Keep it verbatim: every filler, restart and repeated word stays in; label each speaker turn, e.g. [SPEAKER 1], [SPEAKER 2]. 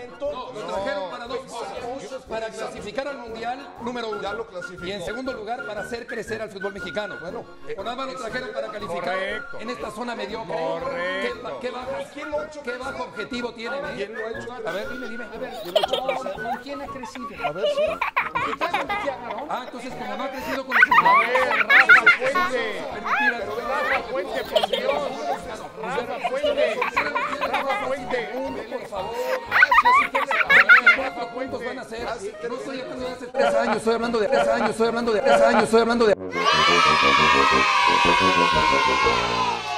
[SPEAKER 1] momento.
[SPEAKER 2] No, lo trajeron para dos cosas. Para clasificar al Mundial, número uno.
[SPEAKER 1] Ya lo clasificó.
[SPEAKER 2] Y en segundo lugar, para hacer crecer al fútbol mexicano. Bueno, por nada más lo trajeron para calificar
[SPEAKER 3] Correcto.
[SPEAKER 2] en esta zona mediocre.
[SPEAKER 3] Correcto.
[SPEAKER 2] ¿Qué, qué, bajo,
[SPEAKER 1] ¿Quién lo ha hecho
[SPEAKER 2] qué
[SPEAKER 1] crecer?
[SPEAKER 2] bajo objetivo tienen, eh?
[SPEAKER 1] ¿Quién lo ha hecho?
[SPEAKER 2] A ver, dime, dime. A ver,
[SPEAKER 1] ¿Quién lo ha hecho crecer?
[SPEAKER 2] ¿con quién ha crecido?
[SPEAKER 1] A ver, sí.
[SPEAKER 2] Ah, entonces como no ha crecido con los
[SPEAKER 3] A ver, Rafa Puente.
[SPEAKER 2] Mentira,
[SPEAKER 3] Rafa Puente, por Dios. Rafa Puente. Rafa Puente.
[SPEAKER 2] por favor. Cuatro puntos van a ser. No estoy hablando de hace tres años, estoy hablando de tres años, estoy hablando de tres años, estoy hablando de...